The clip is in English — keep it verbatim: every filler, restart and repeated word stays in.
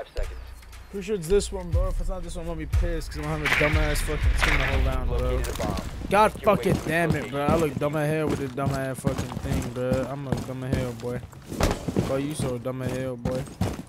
five seconds. Pretty sure it's this one, bro. If it's not this one, I'm gonna be pissed because I'm gonna have a dumbass fucking team the whole round, bro. Located a bomb. God Make your way fucking to the damn it, location. bro. I look dumb as hell with this dumb ass fucking thing, bro. I'm a dumb as hell, boy. Boy, you so dumb as hell, boy.